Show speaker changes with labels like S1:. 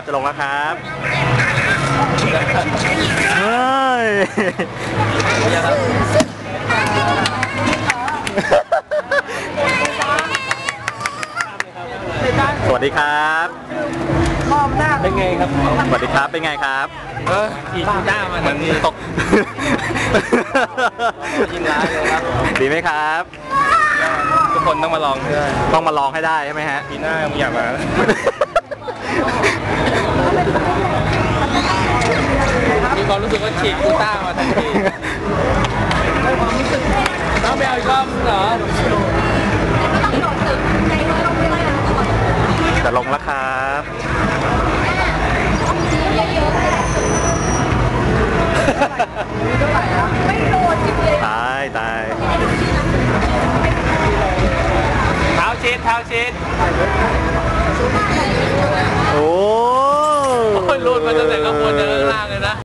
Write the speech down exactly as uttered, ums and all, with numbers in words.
S1: จะลงแล้วครับเฮ้ยสวัสดีครับเป็นไงครับสวัสดีครับเป็นไงครับ
S2: เออขี่กีตาร์มาเหมือนตกยิงร้ายเลยครับ
S1: ดีไหมครับ
S2: ทุกคนต้องมาลองด้วย
S1: ต้องมาลองให้ได้ใช่ไหมฮะ
S2: ปีหน้าอยากมามีความรู้สึกว่าฉีกกีตาร์มาทันทีต้องไปเอาอีกรอบเหรอ
S1: จะลงแล้วครับตายตาย
S2: เท้าชิดเท้าชิด
S1: โอ้
S2: ยรูดมาตั้งแต่ข้างบนจนข้างล่างเลยนะ